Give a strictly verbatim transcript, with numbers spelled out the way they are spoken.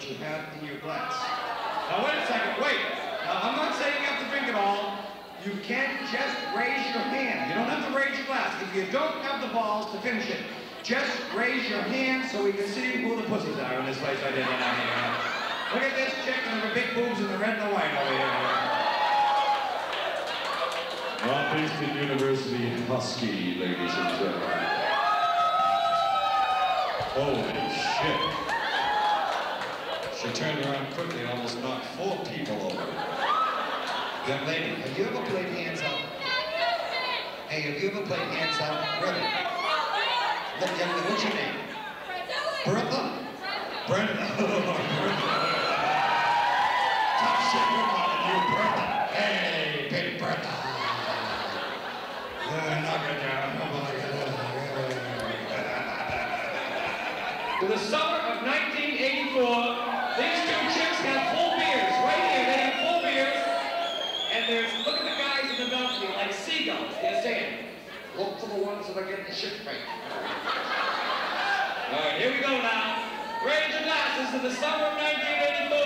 what you have in your glass. Now wait a second, wait. Now I'm not saying you have to drink it all. You can't just raise your hand. You don't have to raise your glass. If you don't have the balls to finish it, just raise your hand so we can see who the pussies are in this place I did right now. Look at this chick and her big boobs in the red and the white over here. Northeastern University Husky, ladies and gentlemen. Holy shit. She turned around quickly and almost knocked four people over. Young lady, have you ever played hands up? Hey, have you ever played hands up? Really? Look, young lady, what's your name? Bertha? Brenda. Bertha. Top shit, we're calling you Bertha. Hey, big Bertha. Uh, knock it down. Oh my God. To the summer of nineteen eighty-four, these two chicks have full beers. Right here, they have full beers. And there's, look at the guys in the balcony, like seagulls. They're saying, look for the ones that are getting shit faked. All right, here we go now. Raise your glasses to the summer of nineteen eighty-four.